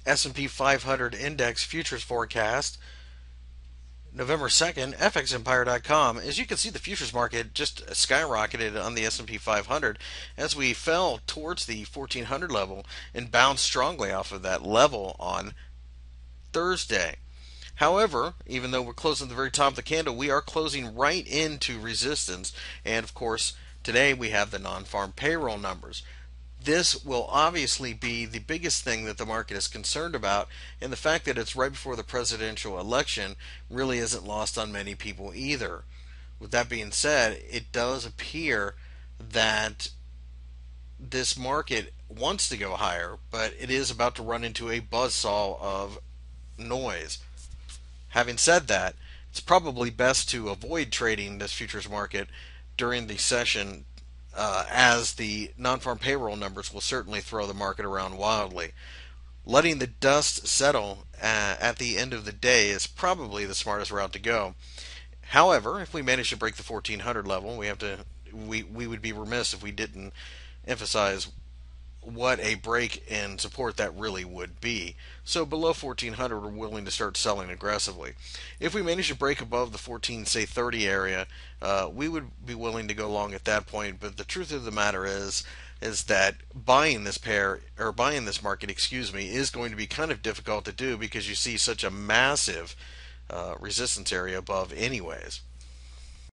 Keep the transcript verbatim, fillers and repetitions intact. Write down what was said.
S and P five hundred Index Futures Forecast, November second, F X Empire dot com. As you can see, the futures market just skyrocketed on the S and P five hundred as we fell towards the fourteen hundred level and bounced strongly off of that level on Thursday. However, even though we're closing at the very top of the candle, we are closing right into resistance. And of course, today we have the non-farm payroll numbers. This will obviously be the biggest thing that the market is concerned about, and the fact that it's right before the presidential election really isn't lost on many people either. With that being said, it does appear that this market wants to go higher, but it is about to run into a buzzsaw of noise. Having said that, it's probably best to avoid trading this futures market during the session, uh, as the non-farm payroll numbers will certainly throw the market around wildly. Letting the dust settle uh, at the end of the day is probably the smartest route to go. However, if we manage to break the fourteen hundred level, we have to we we would be remiss if we didn't emphasize what a break in support that really would be. So below fourteen hundred, we're willing to start selling aggressively. If we manage to break above the fourteen, say thirty area, uh, we would be willing to go long at that point. But the truth of the matter is, is that buying this pair or buying this market, excuse me, is going to be kind of difficult to do because you see such a massive uh, resistance area above, anyways.